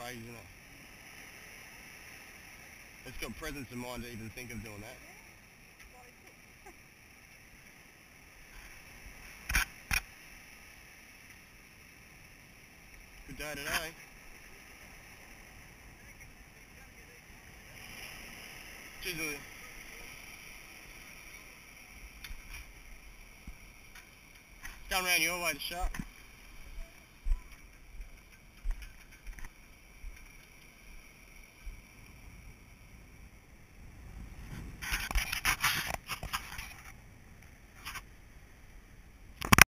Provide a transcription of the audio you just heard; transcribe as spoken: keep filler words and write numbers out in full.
crazy, isn't it? It's got presence of mind to even think of doing that. Good day today. Cheers, Lily. Going round your way, the shark.